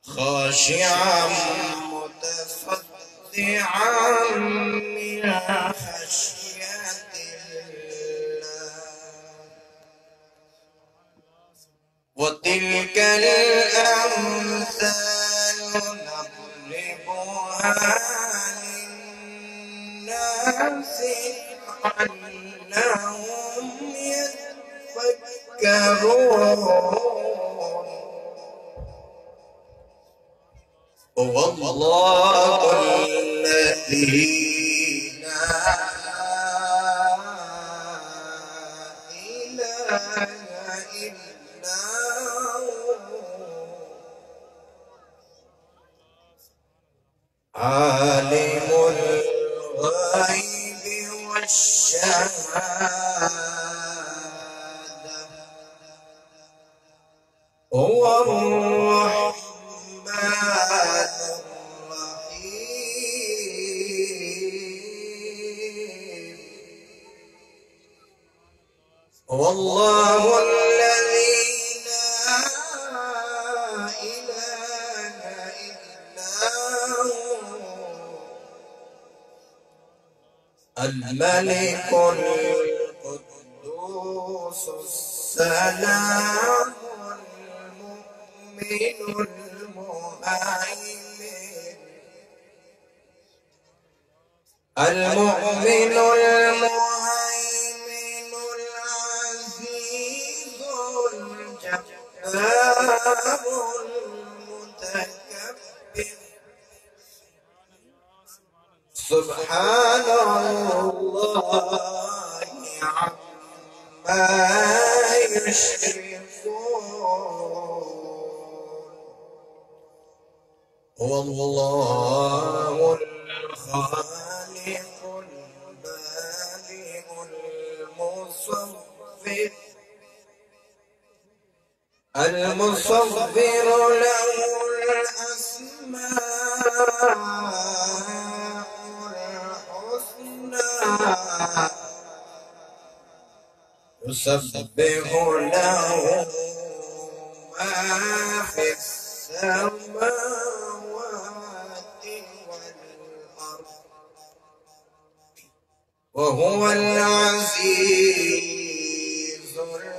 خاشعا متصدعا من خشية الله. وتلك الأمثال نضربها للناس لعلهم يتفكرون. والله الذي لا إله إلا هو عالم الغيب والشهادة هو الرحمن الرحيم. والله الذي لا إله إلا هو الملك القدوس السلام المؤمن المهيمن العزيز الجبار المتكبر. سبحان الله عما يشركون. هو الله الخالق البارئ المصور له الأسماء الحسنى يسبح له ما في السماوات والأرض وهو العزيز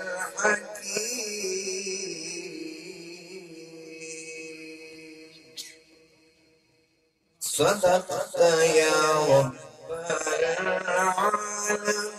الحكيم. صدقت يا رب العالمين.